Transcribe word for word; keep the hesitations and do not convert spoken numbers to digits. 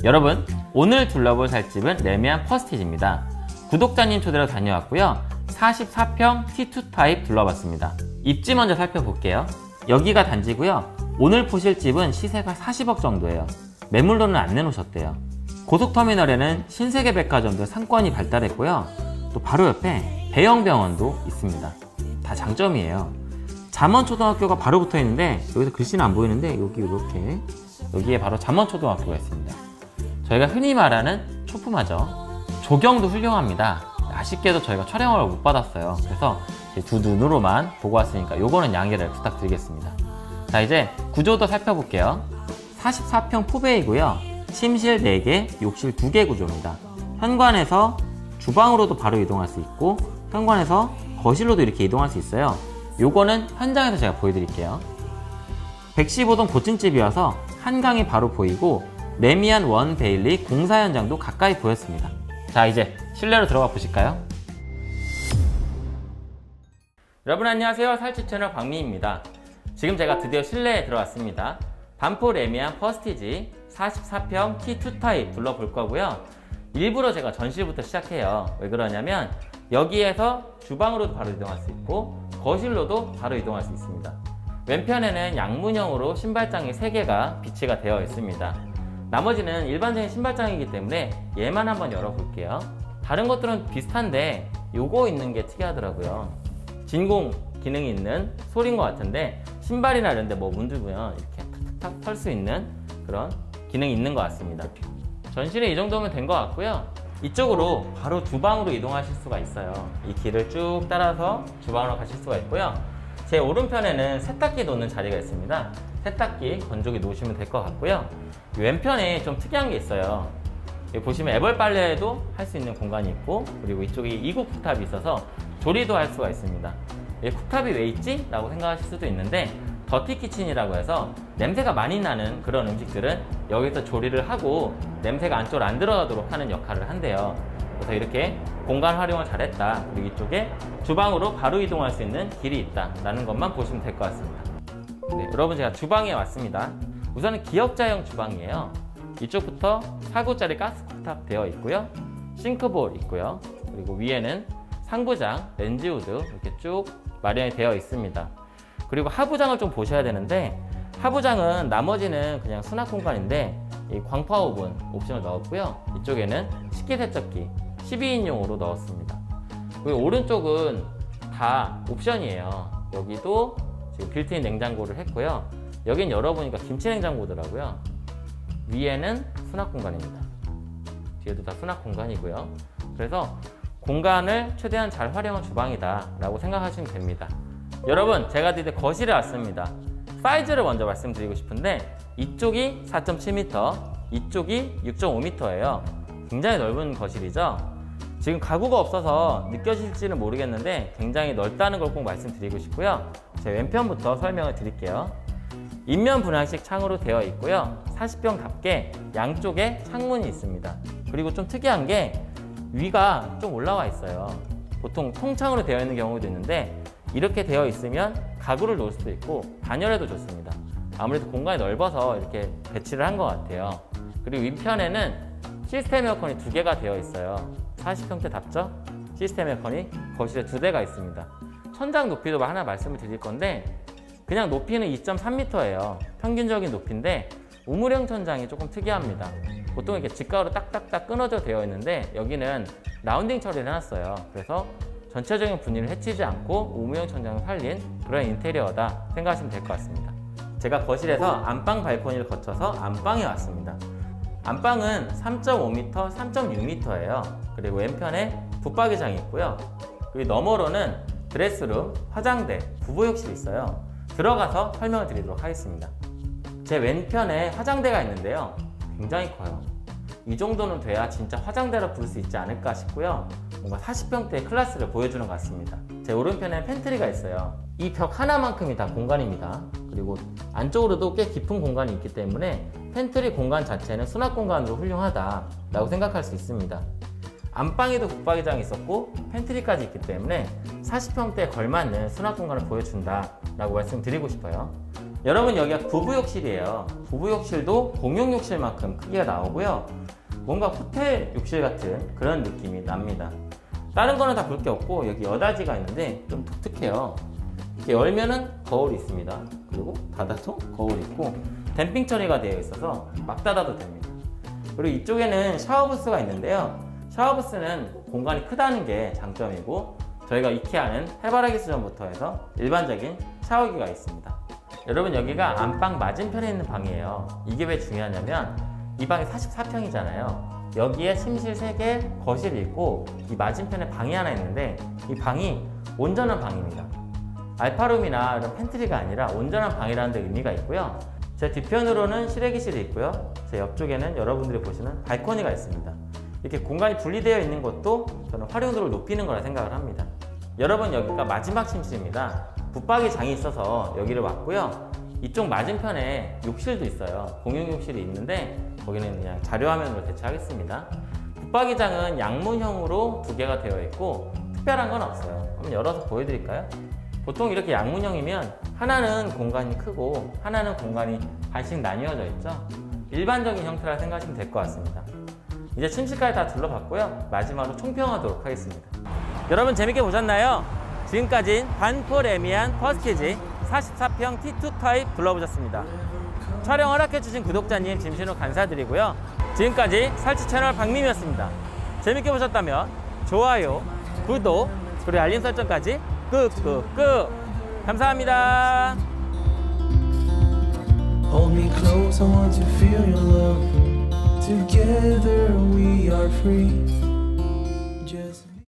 여러분, 오늘 둘러볼 살집은 레미안 퍼스티지입니다. 구독자님 초대로 다녀왔고요. 사십사 평 티 투 타입 둘러봤습니다. 입지 먼저 살펴볼게요. 여기가 단지고요. 오늘 보실 집은 시세가 사십억 정도예요. 매물로는 안 내놓으셨대요. 고속터미널에는 신세계백화점도 상권이 발달했고요. 또 바로 옆에 대형병원도 있습니다. 다 장점이에요. 잠원초등학교가 바로 붙어 있는데 여기서 글씨는 안 보이는데 여기 이렇게 여기에 바로 잠원초등학교가 있습니다. 저희가 흔히 말하는 초품화죠. 조경도 훌륭합니다. 아쉽게도 저희가 촬영을 못 받았어요. 그래서 두 눈으로만 보고 왔으니까 요거는 양해를 부탁드리겠습니다. 자, 이제 구조도 살펴볼게요. 사십사 평 포베이고요. 침실 네 개, 욕실 두 개 구조입니다. 현관에서 주방으로도 바로 이동할 수 있고 현관에서 거실로도 이렇게 이동할 수 있어요. 요거는 현장에서 제가 보여드릴게요. 백십오 동 고층집이어서 한강이 바로 보이고 레미안 원 베일리 공사 현장도 가까이 보였습니다. 자, 이제 실내로 들어가 보실까요? 여러분 안녕하세요. 살집 채널 박미입니다. 지금 제가 드디어 실내에 들어왔습니다. 반포 레미안 퍼스티지 사십사 평 티 투 타입 둘러볼 거고요. 일부러 제가 전실부터 시작해요. 왜 그러냐면 여기에서 주방으로도 바로 이동할 수 있고 거실로도 바로 이동할 수 있습니다. 왼편에는 양문형으로 신발장이 세 개가 비치가 되어 있습니다. 나머지는 일반적인 신발장이기 때문에 얘만 한번 열어볼게요. 다른 것들은 비슷한데 요거 있는 게 특이하더라고요. 진공 기능이 있는 소리인 것 같은데 신발이나 이런 데 뭐 문두면 이렇게 탁탁탁 털 수 있는 그런 기능이 있는 것 같습니다. 전실에 이 정도면 된 것 같고요. 이쪽으로 바로 주방으로 이동하실 수가 있어요. 이 길을 쭉 따라서 주방으로 가실 수가 있고요. 제 오른편에는 세탁기 놓는 자리가 있습니다. 세탁기, 건조기 놓으시면 될 것 같고요. 왼편에 좀 특이한 게 있어요. 여기 보시면 애벌 빨래도 할 수 있는 공간이 있고 그리고 이쪽에 이국 쿡탑이 있어서 조리도 할 수가 있습니다. 이 쿡탑이 왜 있지? 라고 생각하실 수도 있는데 더티 키친이라고 해서 냄새가 많이 나는 그런 음식들은 여기서 조리를 하고 냄새가 안쪽으로 안 들어가도록 하는 역할을 한대요. 그래서 이렇게 공간 활용을 잘했다. 그리고 이쪽에 주방으로 바로 이동할 수 있는 길이 있다 라는 것만 보시면 될 것 같습니다. 네, 여러분 제가 주방에 왔습니다. 우선은 기역자형 주방이에요. 이쪽부터 사 구짜리 가스 쿡탑 되어 있고요. 싱크볼 있고요. 그리고 위에는 상부장, 렌즈우드 이렇게 쭉 마련이 되어 있습니다. 그리고 하부장을 좀 보셔야 되는데 하부장은 나머지는 그냥 수납 공간인데 이 광파 오븐 옵션을 넣었고요. 이쪽에는 식기세척기 십이 인용으로 넣었습니다. 그리고 오른쪽은 다 옵션이에요. 여기도 지금 빌트인 냉장고를 했고요. 여긴 열어보니까 김치 냉장고더라고요. 위에는 수납 공간입니다. 뒤에도 다 수납 공간이고요. 그래서 공간을 최대한 잘 활용한 주방이다 라고 생각하시면 됩니다. 여러분, 제가 드디어 거실에 왔습니다. 사이즈를 먼저 말씀드리고 싶은데 이쪽이 사 점 칠 미터, 이쪽이 육 점 오 미터예요. 굉장히 넓은 거실이죠. 지금 가구가 없어서 느껴질지는 모르겠는데 굉장히 넓다는 걸 꼭 말씀드리고 싶고요. 제 왼편부터 설명을 드릴게요. 인면 분할식 창으로 되어 있고요. 사십 평답게 양쪽에 창문이 있습니다. 그리고 좀 특이한 게 위가 좀 올라와 있어요. 보통 통창으로 되어 있는 경우도 있는데 이렇게 되어 있으면 가구를 놓을 수도 있고 단열해도 좋습니다. 아무래도 공간이 넓어서 이렇게 배치를 한 것 같아요. 그리고 윗편에는 시스템 에어컨이 두 개가 되어 있어요. 사십 평대답죠? 시스템 에어컨이 거실에 두 대가 있습니다. 천장 높이도 하나 말씀을 드릴 건데 그냥 높이는 이 점 삼 미터예요. 평균적인 높이인데 우물형 천장이 조금 특이합니다. 보통 이렇게 직각으로 딱딱딱 끊어져 되어 있는데 여기는 라운딩 처리를 해놨어요. 그래서 전체적인 분위기를 해치지 않고 우물형 천장을 살린 그런 인테리어다 생각하시면 될 것 같습니다. 제가 거실에서 안방 발코니를 거쳐서 안방에 왔습니다. 안방은 삼 점 오 미터, 삼 점 육 미터예요. 그리고 왼편에 붙박이장이 있고요. 그리고 너머로는 드레스룸, 화장대, 부부욕실이 있어요. 들어가서 설명을 드리도록 하겠습니다. 제 왼편에 화장대가 있는데요. 굉장히 커요. 이 정도는 돼야 진짜 화장대라 부를 수 있지 않을까 싶고요. 뭔가 사십 평대의 클래스를 보여주는 것 같습니다. 제 오른편에 팬트리가 있어요. 이 벽 하나만큼이 다 공간입니다. 그리고 안쪽으로도 꽤 깊은 공간이 있기 때문에 팬트리 공간 자체는 수납 공간으로 훌륭하다라고 생각할 수 있습니다. 안방에도 붙박이장이 있었고 팬트리까지 있기 때문에 사십 평대에 걸맞는 수납 공간을 보여준다 라고 말씀드리고 싶어요. 여러분 여기가 부부 욕실이에요. 부부 욕실도 공용 욕실만큼 크기가 나오고요. 뭔가 호텔 욕실 같은 그런 느낌이 납니다. 다른 거는 다 볼 게 없고 여기 여닫이가 있는데 좀 독특해요. 이렇게 열면은 거울이 있습니다. 그리고 닫아도 거울이 있고 댐핑 처리가 되어 있어서 막 닫아도 됩니다. 그리고 이쪽에는 샤워부스가 있는데요. 샤워부스는 공간이 크다는 게 장점이고 저희가 이케아는 해바라기 수전부터 해서 일반적인 샤워기가 있습니다. 여러분 여기가 안방 맞은편에 있는 방이에요. 이게 왜 중요하냐면 이 방이 사십사 평이잖아요. 여기에 침실 세 개, 거실이 있고 이 맞은편에 방이 하나 있는데 이 방이 온전한 방입니다. 알파룸이나 이런 팬트리가 아니라 온전한 방이라는 데 의미가 있고요. 제 뒤편으로는 실외기실이 있고요. 제 옆쪽에는 여러분들이 보시는 발코니가 있습니다. 이렇게 공간이 분리되어 있는 것도 저는 활용도를 높이는 거라 생각을 합니다. 여러분 여기가 마지막 침실입니다. 붙박이 장이 있어서 여기를 왔고요. 이쪽 맞은편에 욕실도 있어요. 공용 욕실이 있는데 거기는 그냥 자료화면으로 대체하겠습니다. 붙박이장은 양문형으로 두 개가 되어 있고 특별한 건 없어요. 한번 열어서 보여드릴까요? 보통 이렇게 양문형이면 하나는 공간이 크고 하나는 공간이 반씩 나뉘어져 있죠. 일반적인 형태라 생각하시면 될 것 같습니다. 이제 침실까지 다 둘러봤고요. 마지막으로 총평하도록 하겠습니다. 여러분 재밌게 보셨나요? 지금까지 반폴 에미안 퍼스티지 사십사 평 티 투 타입 둘러보셨습니다. 촬영 허락해주신 구독자님 진심으로 감사드리고요. 지금까지 살치 채널 박민이었습니다. 재밌게 보셨다면 좋아요, 구독, 그리고 알림 설정까지 끄끄끄 감사합니다. Hold me close, I want to feel your love. Together we are free.